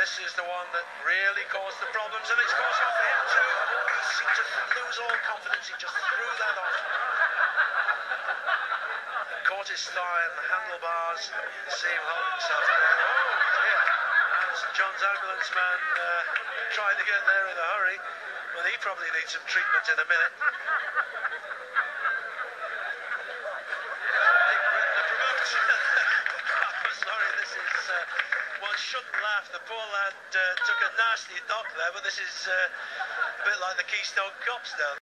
this is the one that really caused the problems, and it's caused one for him too. He seemed to lose all confidence. He just threw that off. Caught his thigh in the handlebars. You can see him holding himself there. Oh dear. As John's ambulance man tried to get there in a hurry. Well, he probably needs some treatment in a minute. Sorry, this is... one shouldn't laugh. The poor lad took a nasty knock there, but this is a bit like the Keystone Cops down